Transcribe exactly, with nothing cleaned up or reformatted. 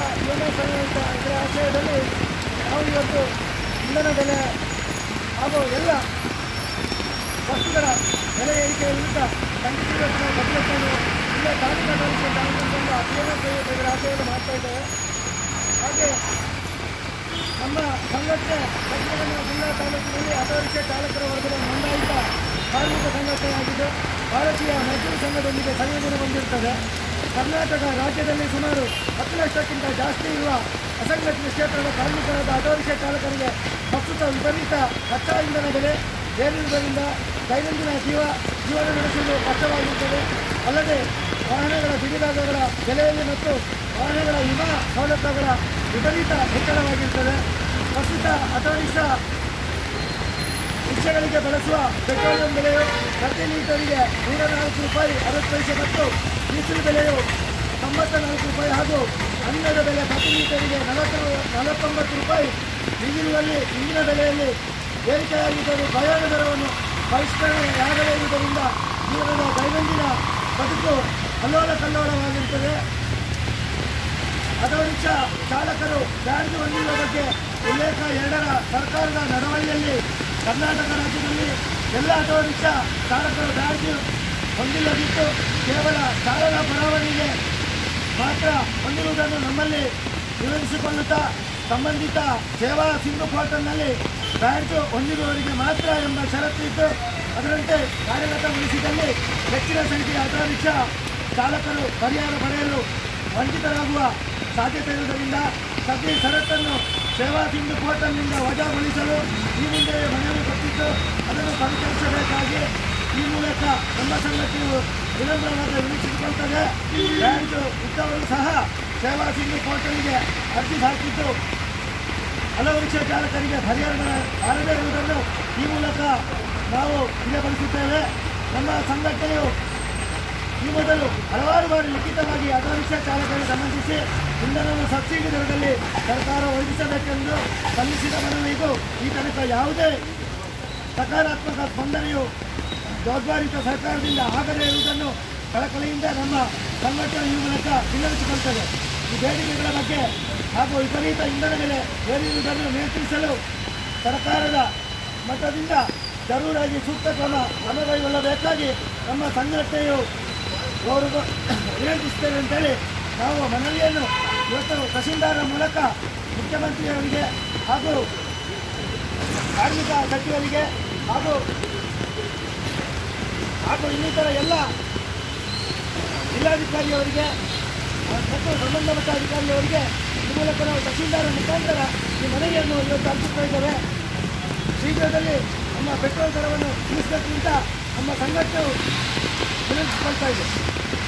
ಯುವನ ಸಂಘ ಇದರ ಆಶಯದಲ್ಲಿ ನಾವು ಇವತ್ತು ಇಂಧನ ಬೆಲೆ ಹಾಗೂ ಎಲ್ಲ ವಸ್ತುಗಳ ಬೆಲೆ ಏರಿಕೆ ವಿರುದ್ಧ ಖಂಡಿತ ಪ್ರತಿಭಟನೆ ಇಲ್ಲ ಕಾರ್ಮಿಕರಿಗೆ ಇದರ ಆಶಯವನ್ನು ಮಾಡ್ತಾ ಇದ್ದೇವೆ. ಹಾಗೆ ನಮ್ಮ ಸಂಘಟನೆ ದಕ್ಷಿಣ ಜಿಲ್ಲಾ ತಾಲೂಕಿನಲ್ಲಿ ಆಟೋ ರಿಕ್ಷಾ ಚಾಲಕರ ವರ್ಗದ ನೋಂದಾಯಿತ ಕಾರ್ಮಿಕ ಸಂಘಟನೆಯಾಗಿದ್ದು ಭಾರತೀಯ ಮೈಸೂರು ಸಂಘದೊಂದಿಗೆ ಸಂಯೋಜನೆ ಹೊಂದಿರುತ್ತದೆ. ಕರ್ನಾಟಕ ರಾಜ್ಯದಲ್ಲಿ ಸುಮಾರು ಹತ್ತು ಲಕ್ಷಕ್ಕಿಂತ ಜಾಸ್ತಿ ಇರುವ ಅಸಂಘಟಿತ ಕ್ಷೇತ್ರದ ಕಾರ್ಮಿಕರಾದ ಆಟೋ ರಿಕ್ಷಾ ಚಾಲಕರಿಗೆ ಪ್ರಸ್ತುತ ವಿಪರೀತ ಕಚ್ಚಾ ಇಂಧನ ಬೆಲೆ ಏರಿರುವುದರಿಂದ ದೈನಂದಿನ ಜೀವ ಜೀವನ ನಡೆಸುವುದು ಕಷ್ಟವಾಗಿರುತ್ತದೆ. ಅಲ್ಲದೆ ವಾಹನಗಳ ಬಿಡಿಭಾಗಗಳ ಬೆಲೆಯಲ್ಲಿ ಮತ್ತು ವಾಹನಗಳ ವಿಮಾ ಸೌಲಭ್ಯಗಳ ವಿಪರೀತ ಹೆಚ್ಚಳವಾಗಿರುತ್ತದೆ. ಪ್ರಸ್ತುತ ಆಟೋ ರಿಕ್ಷಾ ರಿಕ್ಷಾಗಳಿಗೆ ಬಳಸುವ ಪೆಟ್ರೋಲಿಯಂ ಬೆಲೆಯು ಪ್ರತಿ ಲೀಟರಿಗೆ ನೂರ ನಾಲ್ಕು ರೂಪಾಯಿ ಅರವತ್ತು ಪೈಸೆ ಮತ್ತು ಡೀಸೆಲ್ ಬೆಲೆಯು ತೊಂಬತ್ತ ನಾಲ್ಕು ರೂಪಾಯಿ ಹಾಗೂ ಅನಿಲದ ಬೆಲೆ ಪ್ರತಿ ಲೀಟರಿಗೆ ನಲವತ್ತು ನಲವತ್ತೊಂಬತ್ತು ರೂಪಾಯಿ ಈಗಿರುವಲ್ಲಿ ಇಂದಿನ ಬೆಲೆಯಲ್ಲಿ ಏರಿಕೆಯಾಗಿದ್ದರೂ ಪ್ರಯಾಣ ದರವನ್ನು ಪರಿಷ್ಕರಣೆಯಾಗದೇ ಇರುವುದರಿಂದ ಜೀವನದ ದೈನಂದಿನ ಬದುಕು ಅಲ್ಲೋಲ ಕಲ್ಲೋಲವಾಗಿರುತ್ತದೆ. ಆಟೋ ರಿಕ್ಷಾ ಚಾಲಕರು ಬ್ಯಾಡ್ಜ್ ಹೊಂದಿರುವ ಬಗ್ಗೆ ಉಲ್ಲೇಖ ಎರಡರ ಸರ್ಕಾರದ ನಡವಳಿಯಲ್ಲಿ ಕರ್ನಾಟಕ ರಾಜ್ಯದಲ್ಲಿ ಎಲ್ಲ ಆಟೋ ರಿಕ್ಷಾ ಚಾಲಕರು ಬ್ಯಾಡ್ಜ್ ಹೊಂದಿಲ್ಲದಿದ್ದು ಕೇವಲ ಚಾಲನಾ ಪರವಾನಿಗೆ ಮಾತ್ರ ಹೊಂದಿರುವುದನ್ನು ನಮ್ಮಲ್ಲಿ ವಿವರಿಸಿಕೊಳ್ಳುತ್ತಾ ಸಂಬಂಧಿತ ಸೇವಾ ಸಿಂಧು ಪೋರ್ಟಲ್ನಲ್ಲಿ ಬ್ಯಾಡ್ಜ್ ಹೊಂದಿರುವವರಿಗೆ ಮಾತ್ರ ಎಂಬ ಷರತ್ತು ಇದ್ದು ಅದರಂತೆ ಕಾರ್ಯಗತಗೊಳಿಸಿದಲ್ಲಿ ಹೆಚ್ಚಿನ ಸಂಖ್ಯೆಯ ಆಟೋ ರಿಕ್ಷಾ ಚಾಲಕರು ಪರಿಹಾರ ಪಡೆಯಲು ವಂಚಿತರಾಗುವ ಸಾಧ್ಯತೆ ಇರುವುದರಿಂದ ಸದ್ಯ ಷರತ್ತನ್ನು ಸೇವಾ ಸಿಂಧು ಪೋರ್ಟಲ್ನಿಂದ ವಜಾಗೊಳಿಸಲು ಈ ಮುಂದೆ ಮನವಿ ಕೊಟ್ಟಿದ್ದು ಅದನ್ನು ಪರಿಶೀಲಿಸಬೇಕಾಗಿ ಈ ಮೂಲಕ ನಮ್ಮ ಸಂಘಟನೆಯು ವಿನಮ್ರವಾದ ವಿನಿಯೋಗಿಸಿಕೊಳ್ಳುತ್ತದೆ. ಬ್ಯಾಡ್ಜ್ ಇದ್ದವರು ಸಹ ಸೇವಾ ಸಿಂಧು ಪೋರ್ಟಲ್ಗೆ ಅರ್ಜಿ ಹಾಕಿದ್ದು ಹಲವು ರಿಕ್ಷಾ ಚಾಲಕರಿಗೆ ಪರಿಹಾರ ಬಾರದೇ ಇರುವುದನ್ನು ಈ ಮೂಲಕ ನಾವು ತಿಳಿಯಪಡಿಸುತ್ತೇವೆ. ನಮ್ಮ ಸಂಘಟನೆಯು ಈ ಮೊದಲು ಹಲವಾರು ಬಾರಿ ಲಿಖಿತವಾಗಿ ಆಟೋ ರಿಕ್ಷಾ ಚಾಲಕರಿಗೆ ಸಂಬಂಧಿಸಿ ಇಂಧನವನ್ನು ಸಬ್ಸಿಡಿ ದರದಲ್ಲಿ ಸರ್ಕಾರ ಒದಗಿಸಬೇಕೆಂದು ಸಲ್ಲಿಸಿದ ಮನವಿಗೂ ಈ ತನಕ ಯಾವುದೇ ಸಕಾರಾತ್ಮಕ ಸ್ಪಂದನೆಯು ಜವಾಬ್ದಾರಿತ ಸರ್ಕಾರದಿಂದ ಆಗದೇ ಇರುವುದನ್ನು ಕಳಕಳಿಯಿಂದ ನಮ್ಮ ಸಂಘಟನೆ ಈ ಮೂಲಕ ವಿನಂತಿಸಿಕೊಳ್ಳುತ್ತದೆ. ಈ ಬೇಡಿಕೆಗಳ ಬಗ್ಗೆ ಹಾಗೂ ವಿಪರೀತ ಇಂಧನ ಬೆಲೆ ಏರಿರುವುದನ್ನು ನಿಯಂತ್ರಿಸಲು ಸರ್ಕಾರದ ಮಟ್ಟದಿಂದ ಜರೂರಾಗಿ ಸೂಕ್ತ ಕ್ರಮ ಕ್ರಮಕೈಗೊಳ್ಳಬೇಕಾಗಿ ನಮ್ಮ ಸಂಘಟನೆಯು ಅವರು ವಿನಂತಿಸುತ್ತೇವೆ ಅಂತೇಳಿ ನಾವು ಮನವಿಯನ್ನು ಇವತ್ತು ತಹಸೀಲ್ದಾರರ ಮೂಲಕ ಮುಖ್ಯಮಂತ್ರಿಯವರಿಗೆ ಹಾಗೂ ಕಾರ್ಮಿಕ ಸಚಿವರಿಗೆ ಹಾಗೂ ಹಾಗೂ ಇನ್ನಿತರ ಎಲ್ಲ ಜಿಲ್ಲಾಧಿಕಾರಿಯವರಿಗೆ ಮತ್ತು ಸಂಬಂಧಪಟ್ಟ ಅಧಿಕಾರಿಯವರಿಗೆ ಈ ಮೂಲಕ ನಾವು ತಹಸೀಲ್ದಾರರ ಮುಖಾಂತರ ಈ ಮನವಿಯನ್ನು ಇವತ್ತು ಅರ್ಪಿಸ್ತಾ ಇದ್ದೇವೆ. ಶೀಘ್ರದಲ್ಲಿ ನಮ್ಮ ಪೆಟ್ರೋಲ್ ದರವನ್ನು ಇಳಿಸೋದ್ರಿಂದ ನಮ್ಮ ಸಂಘಟನೆಯು ವಿನಂತಿಸಿಕೊಳ್ತಾ ಇದೆ.